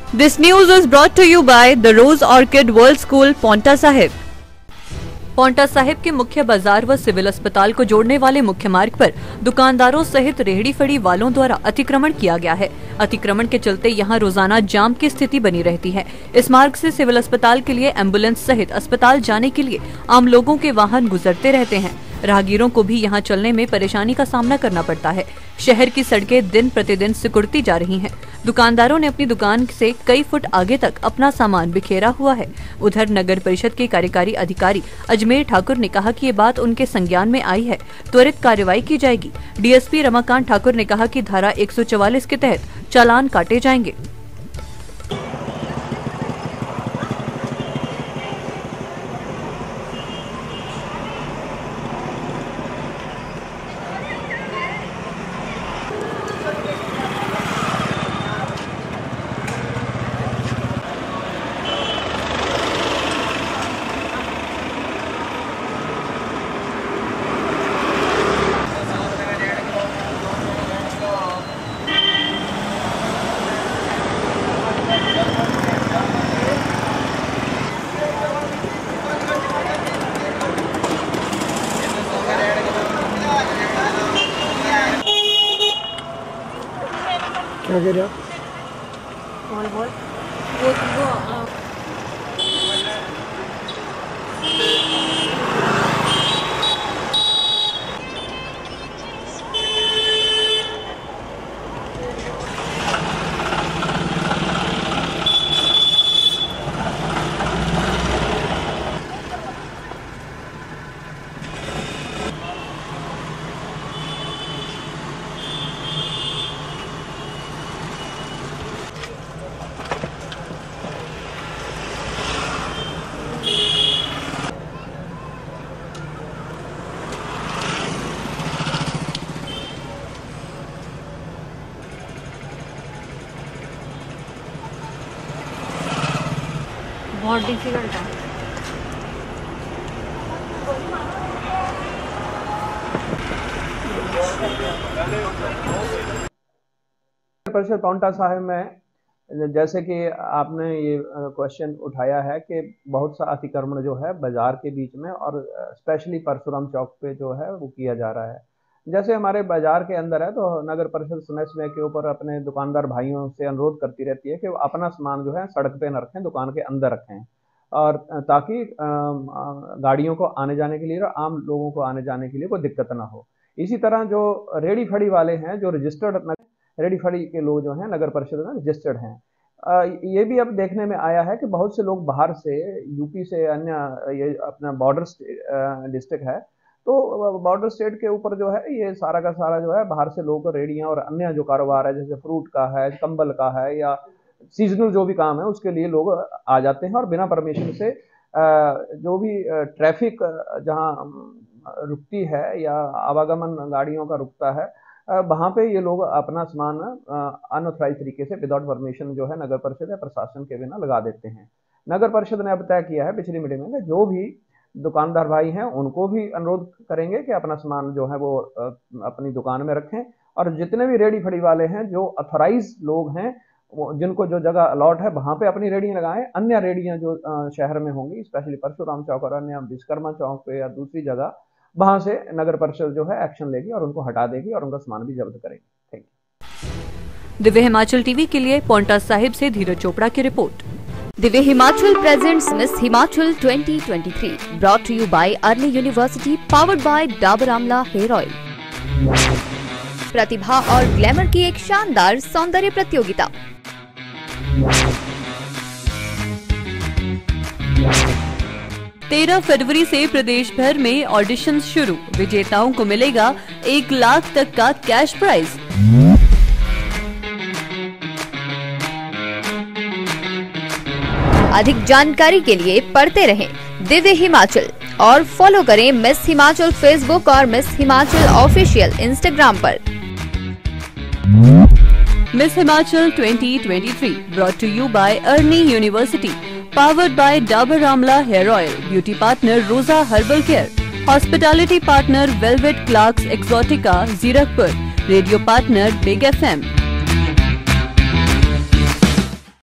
This news is brought to you by the Rose Orchid World School, Paonta Sahib. Paonta Sahib के मुख्य बाजार व सिविल अस्पताल को जोड़ने वाले मुख्य मार्ग पर दुकानदारों सहित रेहड़ी फड़ी वालों द्वारा अतिक्रमण किया गया है। अतिक्रमण के चलते यहां रोजाना जाम की स्थिति बनी रहती है। इस मार्ग से सिविल अस्पताल के लिए एम्बुलेंस सहित अस्पताल जाने के लिए आम लोगों के वाहन गुजरते रहते हैं। राहगीरों को भी यहां चलने में परेशानी का सामना करना पड़ता है। शहर की सड़कें दिन प्रतिदिन सिकुड़ती जा रही हैं। दुकानदारों ने अपनी दुकान से कई फुट आगे तक अपना सामान बिखेरा हुआ है। उधर नगर परिषद के कार्यकारी अधिकारी अजमेर ठाकुर ने कहा कि ये बात उनके संज्ञान में आई है, त्वरित कार्रवाई की जाएगी। डीएसपी रमाकांत ठाकुर ने कहा कि धारा 144 के तहत चालान काटे जाएंगे। क्या कह रहे हो? बोल बहुत डिफिकल्ट है। परिषद पौंटा साहिब में जैसे कि आपने ये क्वेश्चन उठाया है कि बहुत सा अतिक्रमण जो है बाजार के बीच में और स्पेशली परशुराम चौक पे जो है वो किया जा रहा है। जैसे हमारे बाजार के अंदर है तो नगर परिषद समय समय के ऊपर अपने दुकानदार भाइयों से अनुरोध करती रहती है कि वो अपना सामान जो है सड़क पे न रखें, दुकान के अंदर रखें, और ताकि गाड़ियों को आने जाने के लिए और आम लोगों को आने जाने के लिए कोई दिक्कत ना हो। इसी तरह जो रेडी फड़ी वाले हैं, जो रजिस्टर्ड रेडी फड़ी के लोग जो हैं नगर परिषद में रजिस्टर्ड हैं, ये भी अब देखने में आया है कि बहुत से लोग बाहर से, यूपी से, अन्य ये अपना बॉर्डर डिस्ट्रिक्ट है, तो बॉर्डर स्टेट के ऊपर जो है ये सारा का सारा जो है बाहर से लोग रेडियां और अन्य जो कारोबार है जैसे फ्रूट का है, कंबल का है, या सीजनल जो भी काम है उसके लिए लोग आ जाते हैं और बिना परमिशन से जो भी ट्रैफिक जहां रुकती है या आवागमन गाड़ियों का रुकता है वहां पे ये लोग अपना सामान अनऑथराइज तरीके से विदाउट परमिशन जो है नगर परिषद या प्रशासन के बिना लगा देते हैं। नगर परिषद ने अब तय किया है पिछली मीटिंग में जो भी दुकानदार भाई हैं उनको भी अनुरोध करेंगे कि अपना सामान जो है वो अपनी दुकान में रखें, और जितने भी रेडी फड़ी वाले हैं जो अथोराइज लोग हैं जिनको जो जगह अलॉट है वहां पे अपनी रेडियां लगाएं। अन्य रेडियां जो शहर में होंगी स्पेशली परशुराम चौक और अन्य विश्वकर्मा चौक पे या दूसरी जगह, वहां से नगर परिषद जो है एक्शन लेगी और उनको हटा देगी और उनका सामान भी जब्त करेगी। Thank you. Divya Himachal TV के लिए पौंटा साहिब से धीरज चोपड़ा की रिपोर्ट। Divya Himachal presents miss Himachal 2023 brought to you by early university, powered by Dabur Amla hair oil. प्रतिभा और ग्लैमर की एक शानदार सौंदर्य प्रतियोगिता। 13 फरवरी से प्रदेश भर में ऑडिशन शुरू, विजेताओं को मिलेगा 1 लाख तक का कैश प्राइज। अधिक जानकारी के लिए पढ़ते रहें दिव्य हिमाचल और फॉलो करें मिस हिमाचल फेसबुक और मिस हिमाचल ऑफिशियल इंस्टाग्राम पर। Miss Himachal 2023 brought to you by Ernie University, powered by Dabur Amla Hair Oil, beauty partner Rosa Herbal Care, hospitality partner Velvet Clarks Exotica Zirakpur, radio partner Big FM।